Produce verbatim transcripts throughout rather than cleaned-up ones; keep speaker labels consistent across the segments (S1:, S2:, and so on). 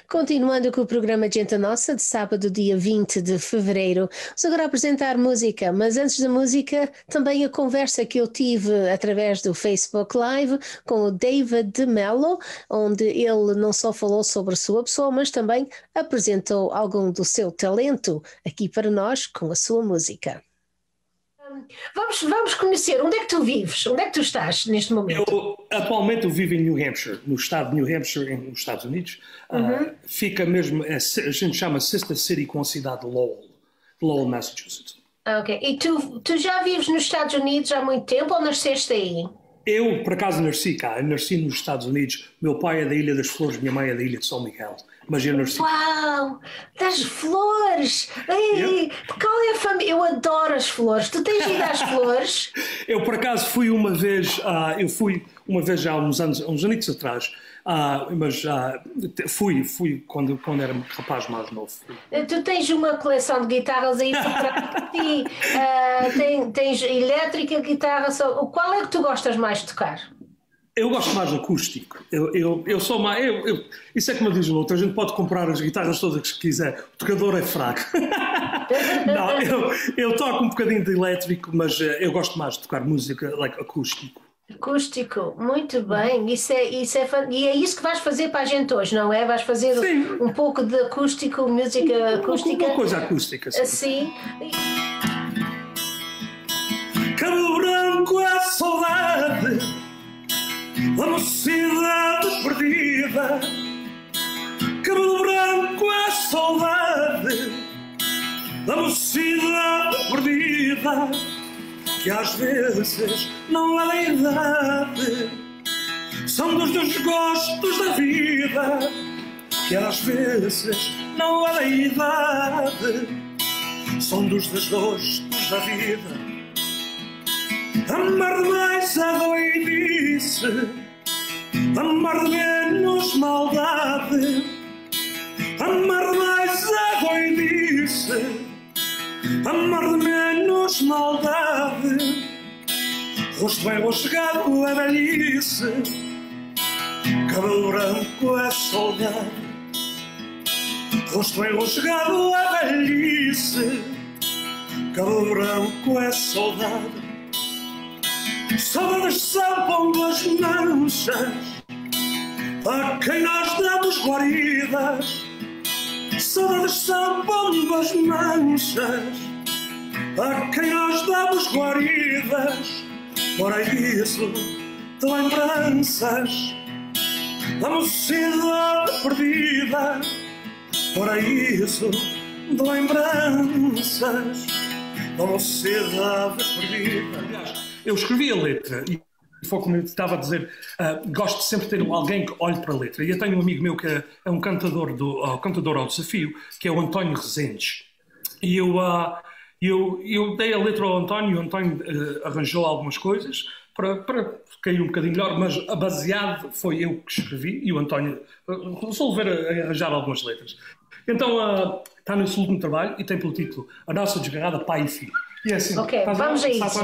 S1: Continuando com o programa Gente Nossa, de sábado, dia vinte de fevereiro, vamos agora apresentar música, mas antes da música, também a conversa que eu tive através do Facebook Live com o David de Mello, onde ele não só falou sobre a sua pessoa, mas também apresentou algum do seu talento aqui para nós com a sua música. Vamos, vamos conhecer, onde é que tu vives? Onde é que tu estás neste momento?
S2: Eu, atualmente eu vivo em New Hampshire, no estado de New Hampshire, nos Estados Unidos. Uhum. Uh, fica mesmo, a, a gente chama Sister City com a cidade de Lowell, Lowell, Massachusetts.
S1: Ok, e tu, tu já vives nos Estados Unidos há muito tempo ou nasceste aí?
S2: Eu, por acaso, nasci cá, eu nasci nos Estados Unidos. Meu pai é da Ilha das Flores, minha mãe é da Ilha de São Miguel. Mas eu nasci.
S1: Uau! Das flores! Ei,
S2: yeah.
S1: Qual é a família? Eu adoro as flores. Tu tens ido às flores?
S2: Eu, por acaso, fui uma vez, uh, eu fui uma vez já há uns anos, uns anos atrás, uh, mas uh, fui, fui quando, quando era rapaz mais novo.
S1: Tu tens uma coleção de guitarras aí para ti. Uh, tens, tens elétrica, guitarra. Só... Qual é que tu gostas mais de tocar?
S2: Eu gosto mais do acústico. Eu, eu, eu sou mais. Eu, eu, isso é como diz o outro: a gente pode comprar as guitarras todas que quiser, o tocador é fraco. Não, eu, eu toco um bocadinho de elétrico, mas eu gosto mais de tocar música like, acústico.
S1: Acústico, muito bem. Isso é, isso é, e é isso que vais fazer para a gente hoje, não é? Vais fazer
S2: sim.
S1: um, um pouco de acústico, música acústica.
S2: Uma coisa acústica, sim.
S1: Assim.
S2: Cabelo branco é saudade da mocidade perdida, cabelo branco é saudade da mocidade perdida, que às vezes não é da idade, são dos desgostos da vida, que às vezes não é da idade, são dos desgostos da vida. Amar mais a doidice, amar de menos maldade, amar mais a doidice, amar de menos maldade, rosto bem rosgado é velhice, cabelo branco é saudade, rosto bem rosgado é velhice, cabelo branco é saudade. Saudades são bombas manchas a quem nós damos guaridas. Saudades são bombas manchas a quem nós damos guaridas. Paraíso de lembranças da mocidade perdida. Paraíso de lembranças da mocidade perdida. Eu escrevi a letra e foi como eu estava a dizer, uh, gosto sempre de ter alguém que olhe para a letra. E eu tenho um amigo meu que é, é um cantador, do, uh, cantador ao desafio, que é o António Rezendes. E eu, uh, eu, eu dei a letra ao António e o António uh, arranjou algumas coisas para, para cair um bocadinho melhor, mas a baseado foi eu que escrevi e o António uh, resolver a, a arranjar algumas letras. Então uh, está nesse último trabalho e tem pelo título A Nossa Desgarrada Pai e Filho. E é assim,
S1: ok, vamos a isso.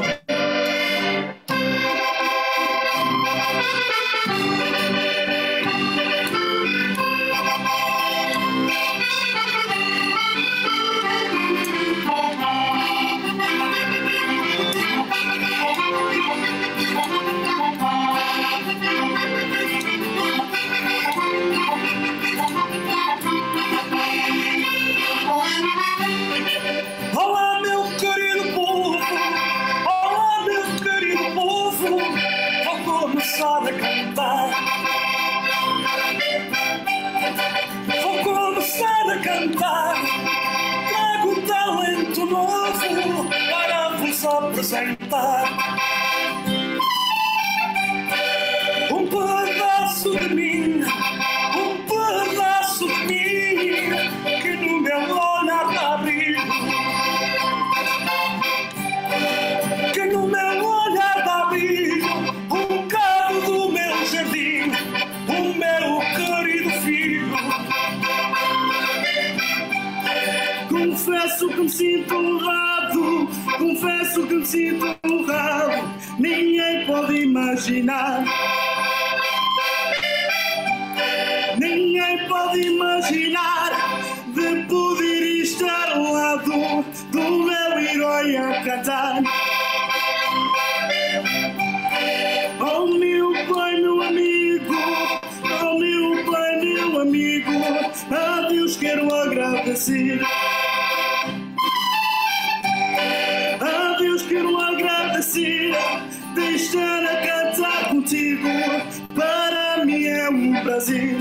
S2: Olá, meu querido povo, olá, meu querido povo, vou começar a cantar. Vou começar a cantar, trago um talento novo para vos apresentar. Um pedaço de mim, um pedaço de mim, que no meu olhar dá brilho, que no meu olhar dá brilho, um bocado do meu jardim, o meu querido filho. Confesso que me sinto honrado, confesso que me sinto honrado, ninguém pode imaginar. Ninguém pode imaginar venha cantar. Oh meu pai, meu amigo, oh meu pai, meu amigo, a Deus quero agradecer. A Deus quero agradecer, deixar a cantar contigo, para mim é um prazer.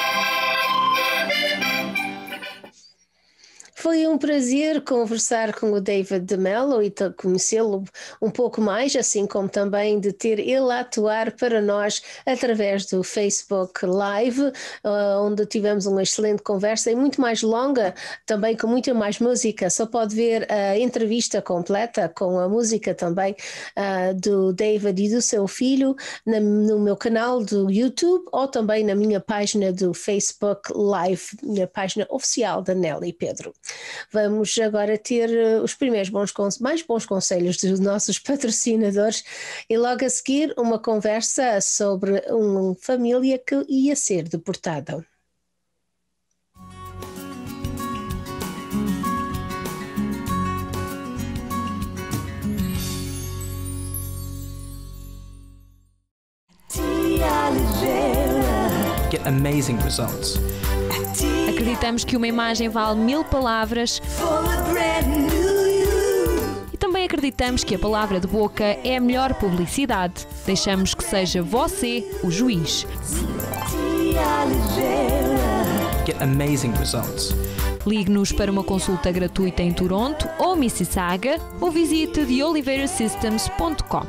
S1: Foi um prazer conversar com o David DeMello e conhecê-lo um pouco mais, assim como também de ter ele a atuar para nós através do Facebook Live, onde tivemos uma excelente conversa e muito mais longa, também com muita mais música. Só pode ver a entrevista completa com a música também uh, do David e do seu filho na, no meu canal do YouTube ou também na minha página do Facebook Live, na página oficial da Nelly Pedro. Vamos agora ter os primeiros bons, mais bons conselhos dos nossos patrocinadores e logo a seguir uma conversa sobre uma família que ia ser deportada.
S3: Get amazing results.
S4: Acreditamos que uma imagem vale mil palavras e também acreditamos que a palavra de boca é a melhor publicidade. Deixamos que seja você o juiz.
S3: Get amazing results.
S4: Ligue-nos para uma consulta gratuita em Toronto ou Mississauga ou visite the oliveira systems ponto com.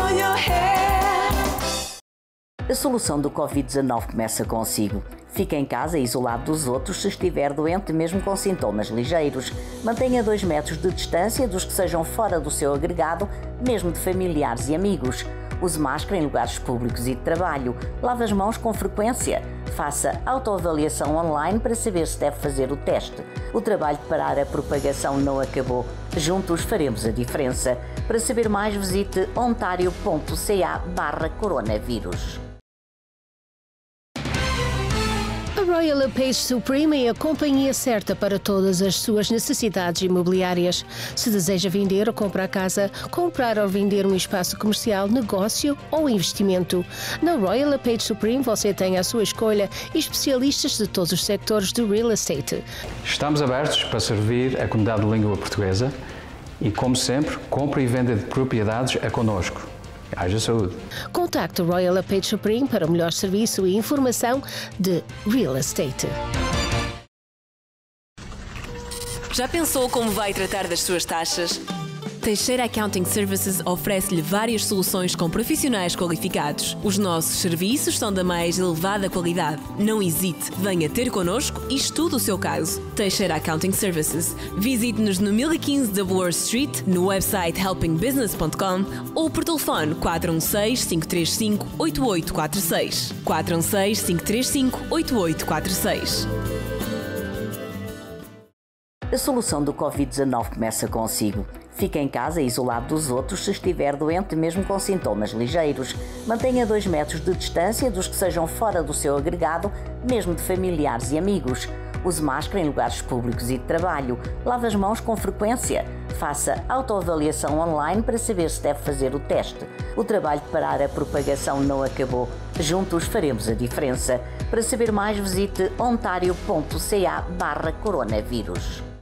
S5: A solução do covid dezanove começa consigo. Fique em casa isolado dos outros se estiver doente, mesmo com sintomas ligeiros. Mantenha dois metros de distância dos que sejam fora do seu agregado, mesmo de familiares e amigos. Use máscara em lugares públicos e de trabalho. Lave as mãos com frequência. Faça autoavaliação online para saber se deve fazer o teste. O trabalho de parar a propagação não acabou. Juntos faremos a diferença. Para saber mais, visite ontario ponto ca barra coronavírus.
S1: A Royal LePage Supreme é a companhia certa para todas as suas necessidades imobiliárias. Se deseja vender ou comprar casa, comprar ou vender um espaço comercial, negócio ou investimento, na Royal LePage Supreme você tem à sua escolha especialistas de todos os sectores do real estate.
S6: Estamos abertos para servir a comunidade de língua portuguesa e, como sempre, compra e venda de propriedades é connosco. Haja saúde.
S1: Contacte o Royal LePage Supreme para o melhor serviço e informação de real estate.
S7: Já pensou como vai tratar das suas taxas? Teixeira Accounting Services oferece-lhe várias soluções com profissionais qualificados. Os nossos serviços são da mais elevada qualidade. Não hesite, venha ter connosco e estude o seu caso. Teixeira Accounting Services. Visite-nos no mil e quinze da Bloor Street, no website helping business ponto com ou por telefone quatro um seis, cinco três cinco, oito oito quatro seis. quatro um seis, cinco três cinco, oito oito quatro seis.
S5: A solução do covid dezanove começa consigo. Fique em casa isolado dos outros se estiver doente, mesmo com sintomas ligeiros. Mantenha dois metros de distância dos que sejam fora do seu agregado, mesmo de familiares e amigos. Use máscara em lugares públicos e de trabalho. Lave as mãos com frequência. Faça autoavaliação online para saber se deve fazer o teste. O trabalho de parar a propagação não acabou. Juntos faremos a diferença. Para saber mais, visite ontario ponto ca barra coronavírus.